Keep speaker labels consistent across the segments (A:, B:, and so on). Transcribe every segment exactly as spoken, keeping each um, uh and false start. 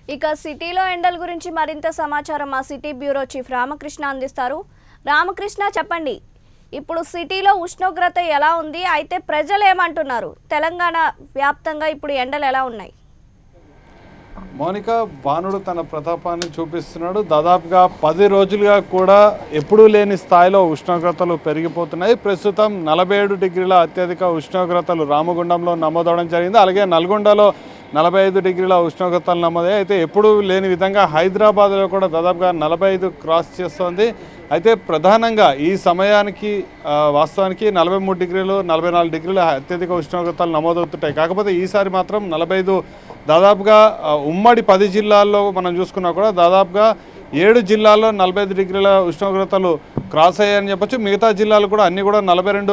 A: ఇక సిటీలో ఎండల గురించి మరింత సమాచారం మా సిటీ బ్యూరో చీఫ్ రామకృష్ణ అందిస్తారు. రామకృష్ణ చెప్పండి, ఇప్పుడు సిటీలో ఉష్ణోగ్రత ఎలా ఉంది, అయితే ప్రజలు ఏమంటున్నారు? తెలంగాణ వ్యాప్తంగా ఇప్పుడు ఎండలు ఎలా ఉన్నాయి?
B: మౌనిక, బాణుడు తన ప్రతాపాన్ని చూపిస్తున్నాడు. దాదాపుగా పది రోజులుగా కూడా ఎప్పుడూ లేని స్థాయిలో ఉష్ణోగ్రతలు పెరిగిపోతున్నాయి. ప్రస్తుతం నలభై ఏడు డిగ్రీల అత్యధిక ఉష్ణోగ్రతలు రామగుండంలో నమోదవడం జరిగింది. అలాగే నల్గొండలో నలభై ఐదు డిగ్రీల ఉష్ణోగ్రతలు నమోదయ్యాయి. అయితే ఎప్పుడూ లేని విధంగా హైదరాబాద్లో కూడా దాదాపుగా నలభై ఐదు క్రాస్ చేస్తోంది. అయితే ప్రధానంగా ఈ సమయానికి వాస్తవానికి నలభై మూడు డిగ్రీలు నలభై నాలుగు డిగ్రీల అత్యధిక ఉష్ణోగ్రతలు నమోదవుతుంటాయి. కాకపోతే ఈసారి మాత్రం నలభై ఐదు దాదాపుగా ఉమ్మడి పది జిల్లాల్లో మనం చూసుకున్నా కూడా దాదాపుగా ఏడు జిల్లాల్లో నలభై ఐదు డిగ్రీల ఉష్ణోగ్రతలు క్రాస్ అయ్యాయని చెప్పొచ్చు. మిగతా జిల్లాలు కూడా అన్నీ కూడా నలభై రెండు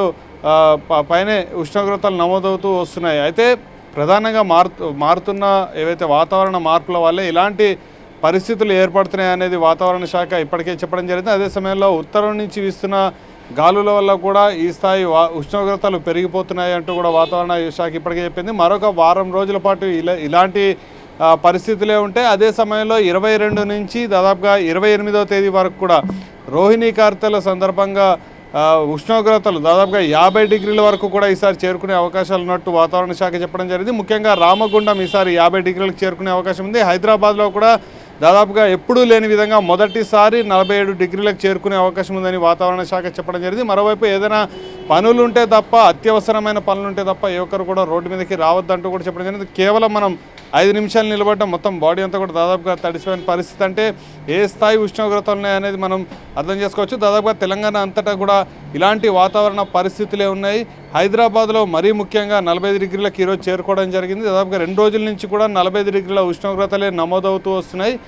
B: పైనే ఉష్ణోగ్రతలు నమోదవుతూ వస్తున్నాయి. అయితే ప్రధానంగా మారుతు మారుతున్న ఏవైతే వాతావరణ మార్పుల వల్లే ఇలాంటి పరిస్థితులు ఏర్పడుతున్నాయి అనేది వాతావరణ శాఖ ఇప్పటికే చెప్పడం జరిగింది. అదే సమయంలో ఉత్తరం నుంచి వీస్తున్న గాలుల వల్ల కూడా ఈ స్థాయి ఉష్ణోగ్రతలు పెరిగిపోతున్నాయి అంటూ కూడా వాతావరణ శాఖ ఇప్పటికే చెప్పింది. మరొక వారం రోజుల పాటు ఇలా ఇలాంటి పరిస్థితులే ఉంటాయి. అదే సమయంలో ఇరవై రెండు నుంచి దాదాపుగా ఇరవై ఎనిమిదవ తేదీ వరకు కూడా రోహిణీ కార్తెల సందర్భంగా ఉష్ణోగ్రతలు దాదాపుగా యాభై డిగ్రీల వరకు కూడా ఈసారి చేరుకునే అవకాశాలు ఉన్నట్టు వాతావరణ శాఖ చెప్పడం జరిగింది. ముఖ్యంగా రామగుండం ఈసారి యాభై డిగ్రీలకు చేరుకునే అవకాశం ఉంది. హైదరాబాద్లో కూడా దాదాపుగా ఎప్పుడూ లేని విధంగా మొదటిసారి నలభై ఏడు డిగ్రీలకు చేరుకునే అవకాశం ఉందని వాతావరణ శాఖ చెప్పడం జరిగింది. మరోవైపు ఏదైనా పనులు ఉంటే తప్ప, అత్యవసరమైన పనులు ఉంటే తప్ప ఏ ఒక్కరు కూడా రోడ్డు మీదకి రావద్దంటూ కూడా చెప్పడం జరిగింది. కేవలం మనం ఐదు నిమిషాలు నిలబడడం మొత్తం బాడీ అంతా కూడా దాదాపుగా తడిసిపోయిన పరిస్థితి. అంటే ఏ స్థాయి ఉష్ణోగ్రతలు ఉన్నాయనేది మనం అర్థం చేసుకోవచ్చు. దాదాపుగా తెలంగాణ అంతటా కూడా ఇలాంటి వాతావరణ పరిస్థితులే ఉన్నాయి. హైదరాబాద్లో మరీ ముఖ్యంగా నలభై ఐదు డిగ్రీలకు ఈరోజు చేరుకోవడం జరిగింది. దాదాపుగా రెండు రోజుల నుంచి కూడా నలభై ఐదు డిగ్రీల ఉష్ణోగ్రతలే నమోదవుతూ వస్తున్నాయి.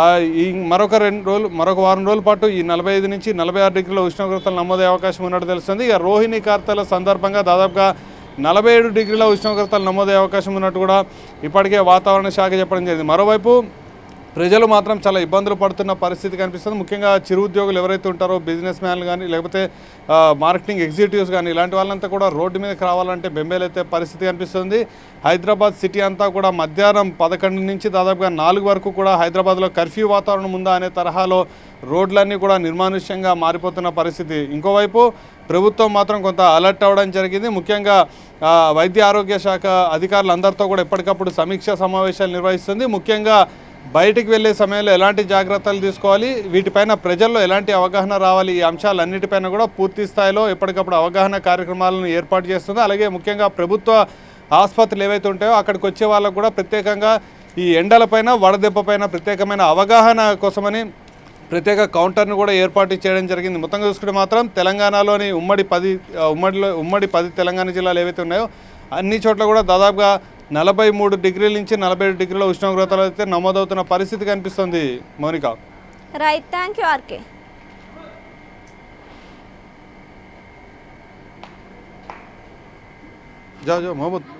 B: ఈ మరొక రెండు రోజులు మరొక వారం రోజుల పాటు ఈ నలభై ఐదు నుంచి నలభై ఆరు డిగ్రీల ఉష్ణోగ్రతలు నమోదయ్యే అవకాశం ఉన్నట్టు తెలుస్తుంది. ఇక రోహిణీ కార్తెల సందర్భంగా దాదాపుగా నలభై ఏడు డిగ్రీల ఉష్ణోగ్రతలు నమోదయ్యే అవకాశం ఉన్నట్టు కూడా ఇప్పటికే వాతావరణ శాఖ చెప్పడం జరిగింది. మరోవైపు ప్రజలు మాత్రం చాలా ఇబ్బందులు పడుతున్న పరిస్థితి కనిపిస్తుంది. ముఖ్యంగా చిరు ఉద్యోగులు ఎవరైతే ఉంటారో, బిజినెస్ మ్యాన్లు కానీ లేకపోతే మార్కెటింగ్ ఎగ్జిక్యూటివ్స్ కానీ ఇలాంటి వాళ్ళంతా కూడా రోడ్డు మీదకి రావాలంటే బెంబేలైతే పరిస్థితి కనిపిస్తుంది. హైదరాబాద్ సిటీ అంతా కూడా మధ్యాహ్నం పదకొండు నుంచి దాదాపుగా నాలుగు వరకు కూడా హైదరాబాద్లో కర్ఫ్యూ వాతావరణం ఉందా అనే తరహాలో రోడ్లన్నీ కూడా నిర్మానుష్యంగా మారిపోతున్న పరిస్థితి. ఇంకోవైపు ప్రభుత్వం మాత్రం కొంత అలర్ట్ అవ్వడం జరిగింది. ముఖ్యంగా వైద్య ఆరోగ్య శాఖ అధికారులందరితో కూడా ఎప్పటికప్పుడు సమీక్ష సమావేశాలు నిర్వహిస్తుంది. ముఖ్యంగా బయటికి వెళ్ళే సమయంలో ఎలాంటి జాగ్రత్తలు తీసుకోవాలి, వీటిపైన ప్రజల్లో ఎలాంటి అవగాహన రావాలి, ఈ అంశాలన్నిటిపైన కూడా పూర్తి స్థాయిలో ఎప్పటికప్పుడు అవగాహన కార్యక్రమాలను ఏర్పాటు చేస్తుంది. అలాగే ముఖ్యంగా ప్రభుత్వ ఆసుపత్రులు ఏవైతే ఉంటాయో అక్కడికి వచ్చే వాళ్ళకు కూడా ప్రత్యేకంగా ఈ ఎండలపైన వడదెబ్బపైన ప్రత్యేకమైన అవగాహన కోసమని ప్రత్యేక కౌంటర్ను కూడా ఏర్పాటు చేయడం జరిగింది. మొత్తంగా చూసుకుంటే మాత్రం తెలంగాణలోని ఉమ్మడి పది ఉమ్మడిలో ఉమ్మడి పది తెలంగాణ జిల్లాలు ఏవైతే ఉన్నాయో అన్ని చోట్ల కూడా దాదాపుగా నలభై మూడు డిగ్రీల నుంచి నలభై ఏడు డిగ్రీల ఉష్ణోగ్రతలు అయితే నమోదవుతున్న పరిస్థితి కనిపిస్తుంది. Mounika,
A: right, thank you RK.
B: జా జా మహమ్మద్